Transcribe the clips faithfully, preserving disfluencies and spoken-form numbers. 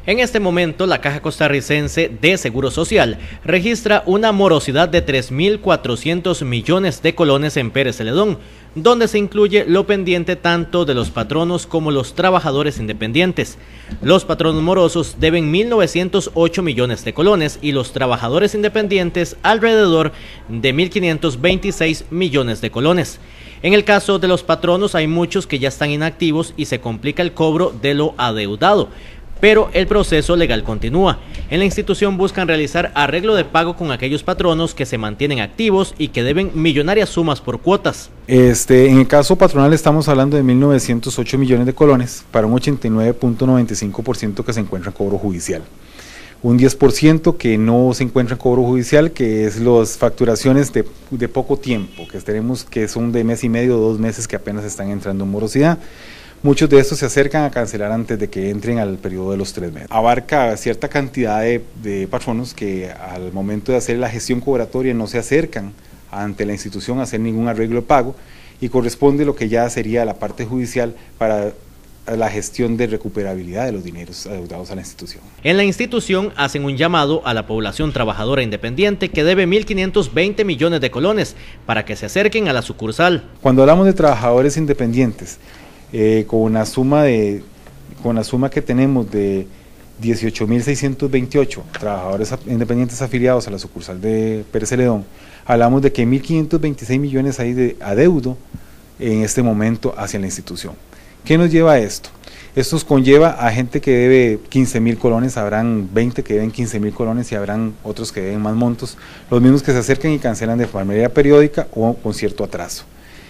En este momento, la Caja Costarricense de Seguro Social registra una morosidad de tres mil cuatrocientos millones de colones en Pérez Celedón, donde se incluye lo pendiente tanto de los patronos como los trabajadores independientes. Los patronos morosos deben mil novecientos ocho millones de colones y los trabajadores independientes alrededor de mil quinientos veintiséis millones de colones. En el caso de los patronos hay muchos que ya están inactivos y se complica el cobro de lo adeudado, pero el proceso legal continúa. En la institución buscan realizar arreglo de pago con aquellos patronos que se mantienen activos y que deben millonarias sumas por cuotas. Este, en el caso patronal estamos hablando de mil novecientos ocho millones de colones para un ochenta y nueve punto noventa y cinco por ciento que se encuentra en cobro judicial. Un diez por ciento que no se encuentra en cobro judicial, que es las facturaciones de, de poco tiempo, que tenemos que son de mes y medio o dos meses que apenas están entrando en morosidad. Muchos de estos se acercan a cancelar antes de que entren al periodo de los tres meses. Abarca cierta cantidad de, de patronos que al momento de hacer la gestión cobratoria no se acercan ante la institución a hacer ningún arreglo de pago y corresponde lo que ya sería la parte judicial para la gestión de recuperabilidad de los dineros adeudados a la institución. En la institución hacen un llamado a la población trabajadora independiente que debe mil quinientos veinte millones de colones para que se acerquen a la sucursal. Cuando hablamos de trabajadores independientes, Eh, con una suma de con la suma que tenemos de dieciocho mil seiscientos veintiocho trabajadores independientes afiliados a la sucursal de Pérez Celedón, hablamos de que mil quinientos veintiséis millones hay de adeudo en este momento hacia la institución. ¿Qué nos lleva a esto? Esto nos conlleva a gente que debe quince mil colones, habrán veinte que deben quince mil colones y habrán otros que deben más montos, los mismos que se acercan y cancelan de manera periódica o con cierto atraso.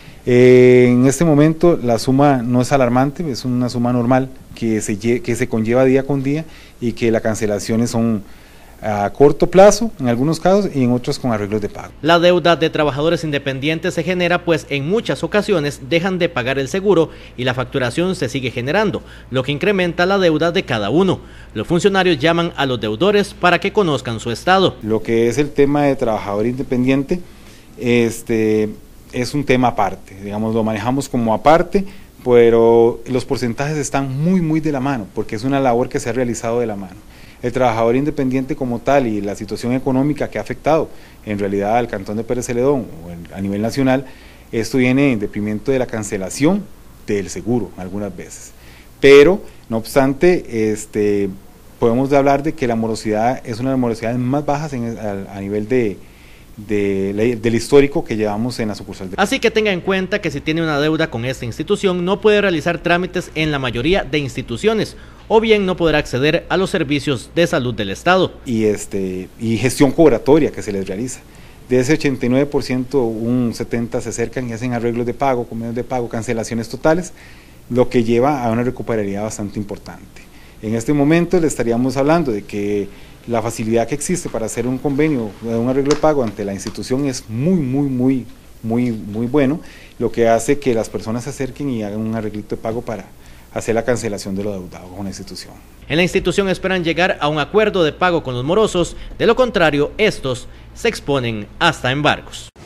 Eh, en este momento la suma no es alarmante, es una suma normal que se, que se conlleva día con día y que las cancelaciones son a corto plazo en algunos casos y en otros con arreglos de pago. La deuda de trabajadores independientes se genera pues en muchas ocasiones dejan de pagar el seguro y la facturación se sigue generando, lo que incrementa la deuda de cada uno. Los funcionarios llaman a los deudores para que conozcan su estado. Lo que es el tema de trabajador independiente, este... es un tema aparte, digamos, lo manejamos como aparte, pero los porcentajes están muy muy de la mano, porque es una labor que se ha realizado de la mano. El trabajador independiente como tal y la situación económica que ha afectado en realidad al cantón de Pérez Celedón o en, a nivel nacional, esto viene en detrimento de la cancelación del seguro algunas veces, pero no obstante, este, podemos hablar de que la morosidad es una de las morosidades más bajas en, a, a nivel de De, del histórico que llevamos en la sucursal. Así que tenga en cuenta que si tiene una deuda con esta institución no puede realizar trámites en la mayoría de instituciones o bien no podrá acceder a los servicios de salud del Estado. Y, este, y gestión cobratoria que se les realiza. De ese ochenta y nueve por ciento, un setenta por ciento se acercan y hacen arreglos de pago, convenios de pago, cancelaciones totales, lo que lleva a una recuperabilidad bastante importante. En este momento le estaríamos hablando de que la facilidad que existe para hacer un convenio, un arreglo de pago ante la institución es muy, muy, muy, muy, muy bueno, lo que hace que las personas se acerquen y hagan un arreglito de pago para hacer la cancelación de lo adeudado con la institución. En la institución esperan llegar a un acuerdo de pago con los morosos, de lo contrario, estos se exponen hasta embargos.